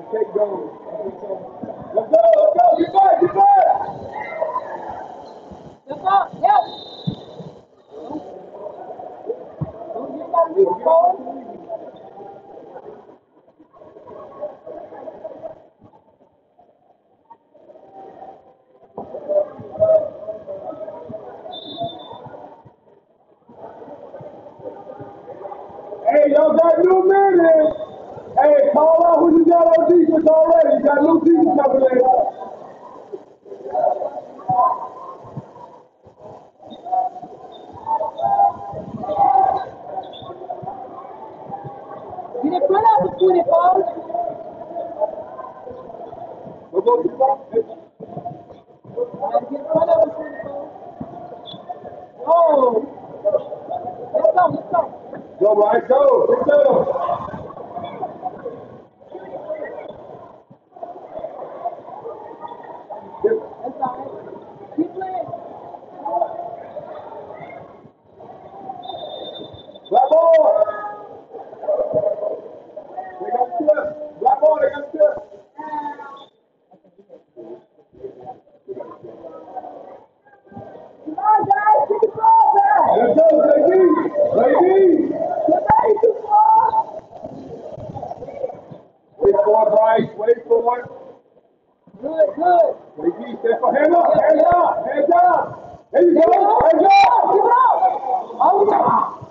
Take going. Let's go, let's go, get back, get back! Let's go, yes! Don't get that lead, Cole. Hey, y'all got new men in. Hey, call out who you got on defense already. You got new defense coming in. Get it front up between it, Cole. We'll go to the ball. Get it front up between it, Cole. Oh! Let's go, let's go. Go, right, go, let's go. That's all right. Keep playing. Black ball. They got stiff. Black ball, they got stiff. Come on, guys. Get the ball back. Let's go, lady. Lady. Get ready to ball. Wait for it, Bryce. Wait for it. Good, good. Lady, step for hand up, hands up, hands up. There you go, hands up. Get up. Oh, yeah.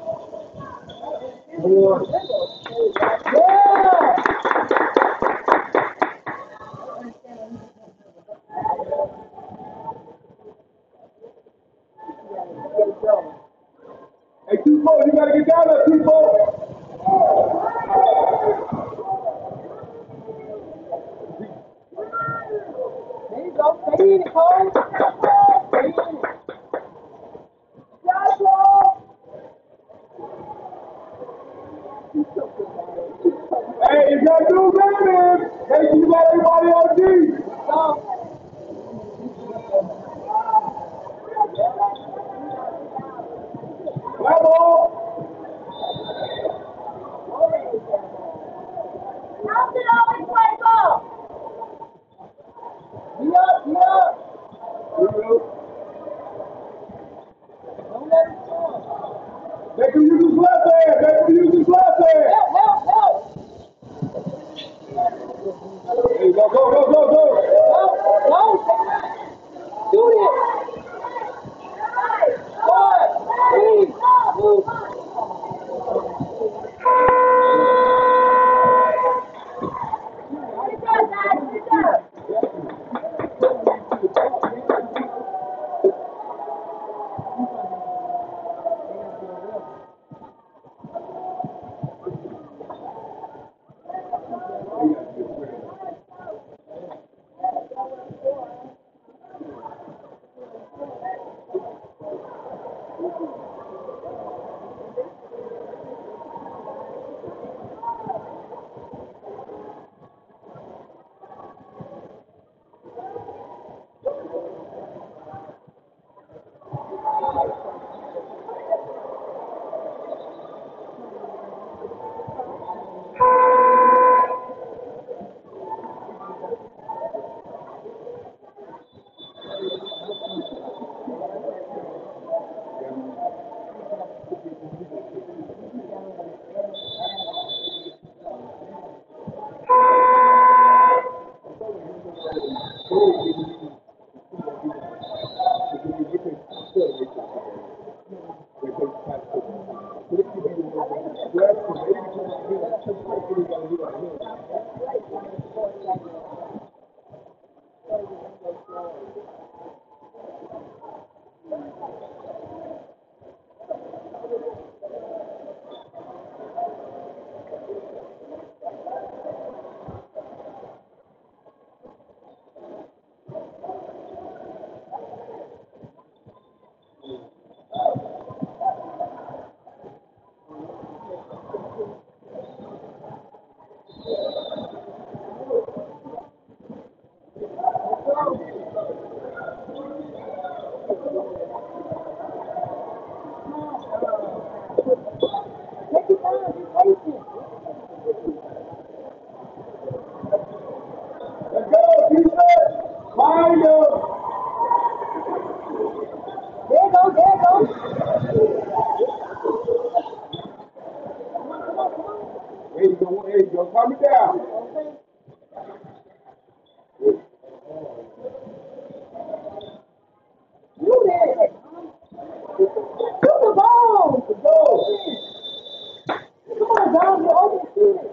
More. Yeah. Hey, 2-4, you gotta get down there, 2-4. There you go. Stay in it, Cole. Stay in it. Joshua. Hey, you got new men in. Hey, you got everybody on D. Go. Black ball. Nelson always play ball. Be up, be up. Don't let it fall. They can use his left hand. They can use his left hand. Help, help, help. There you go, go, go, go, go. Go, go. Shoot it. 4, 3, 2. Good job, guys. Good job. There you go. Calm it down. You did. Shoot the ball. Let's go. Come on, Dom. You're overshooting.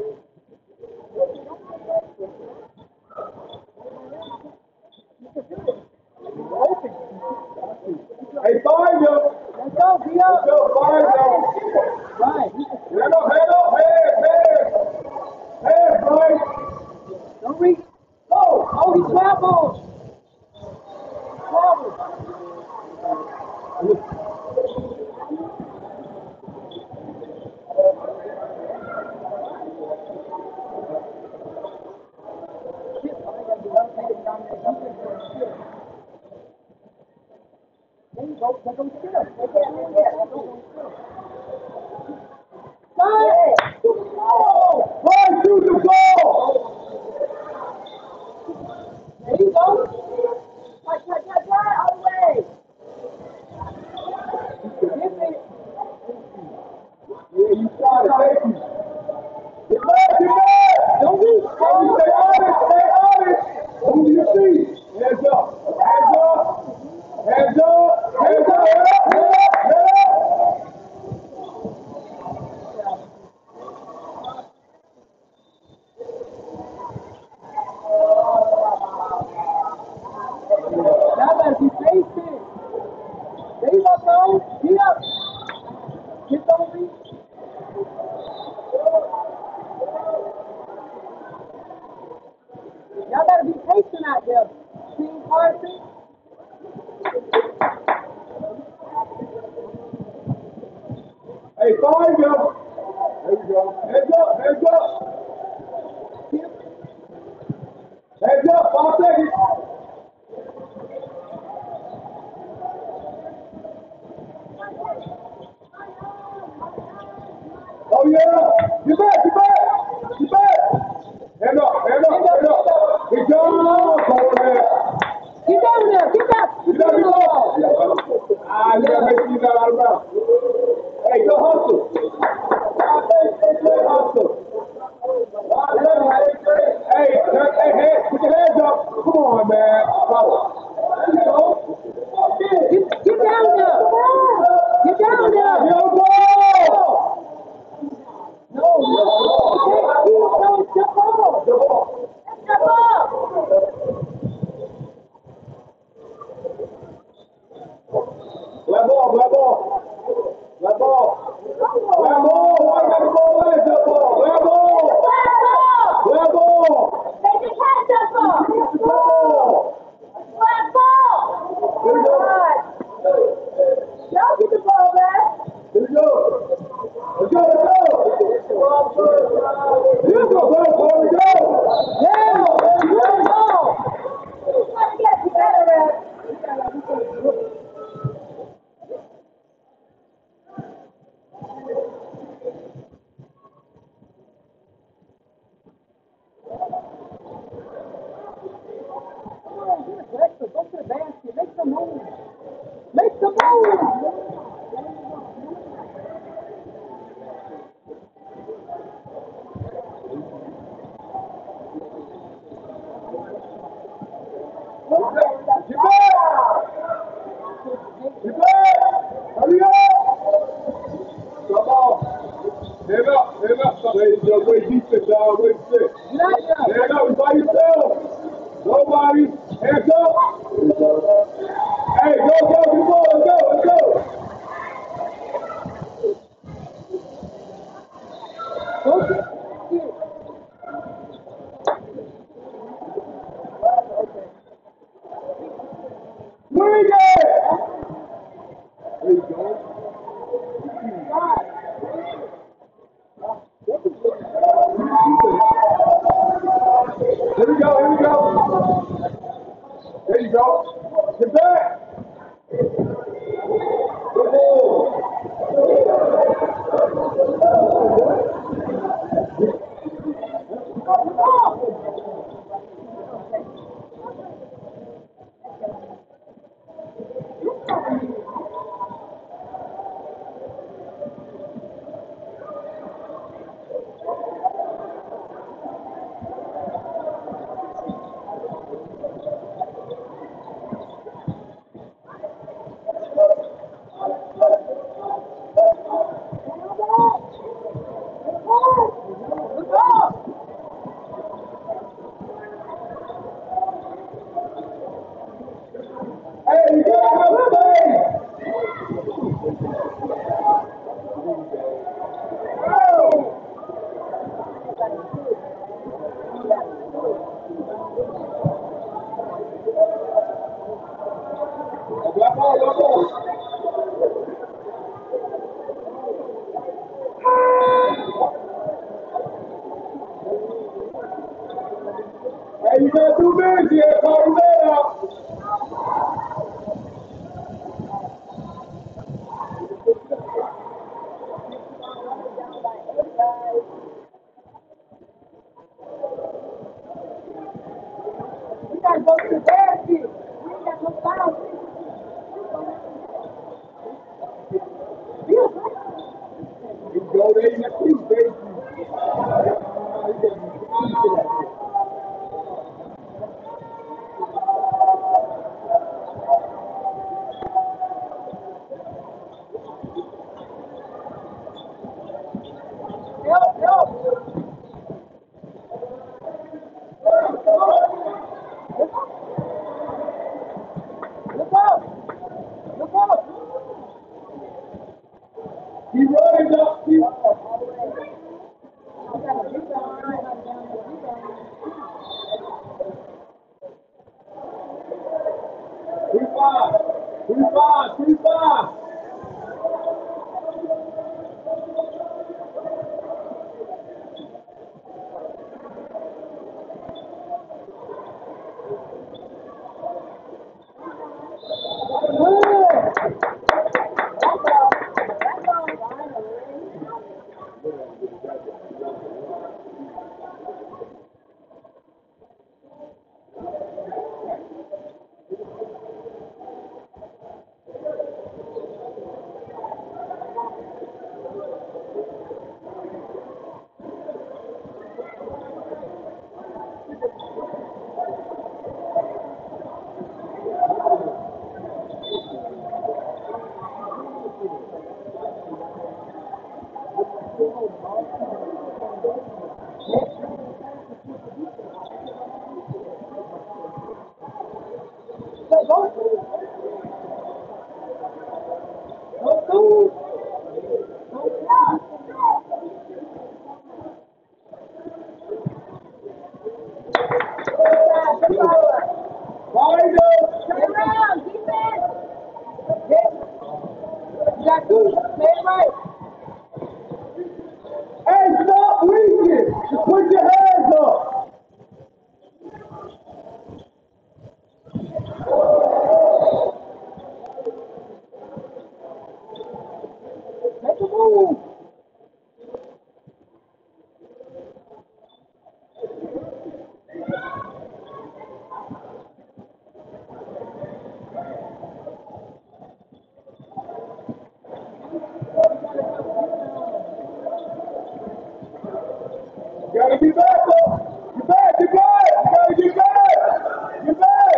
Hey, find him. Let's go, Vito. Let's go, find him. Right. Head up, head. Head, Bryce. Don't reach. Oh, he traveled. There you go. They're going to steal. They can't do that. They're going to steal. Oh! Bryce, shoot the ball. There you go. All the way. Yeah, you started. Thank you. Get back. Don't reach. Stay honest. Move your feet. Hands up. Head up. Now better be patient. There you go, Cole. Get up. Get don't reach. Y'all better be patient out there. Team Parsons. Hey, find him. There you go. Heads up. Heads up, 5 seconds. Oh, yeah. Get back. Hand up. Good job, quarterback. Get down there. Get back. You gotta be low. You gotta make sure you got out of bounds. Hey, go hustle. Hey, put your hands up. Come on, man. Follow. There you go. Get down there. Get down there. Yo, go! Step up. Black ball. Why got the ball legs up ball? Black ball. Take the catch up ball. Black ball. Here we go. Y'all get the ball back. Here we go. Let's go. Here we go. Yeah. Let's get together, man. Go to the basket. Make some move. Get back. Hurry up. Come on. Stand up. Wait, defense, dog. Wait, sit. Stand up. You by yourself. Nobody. Hands up. Hey, go. Come on. Let's go. Bring it. There you go. Here we go. There you go. Get back. Good ball. got 2 minutes here. Call him out. We gotta go to the basket. We ain't got no time. You go there, you got 2 baby. Help. Look up. Keep running up. Keep. Three five. Hey, stop weakening. Just put your hands up. Make a move. You gotta get back up. Get back. You gotta get back. Get back.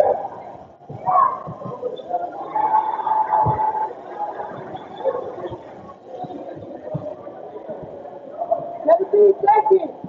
17 seconds.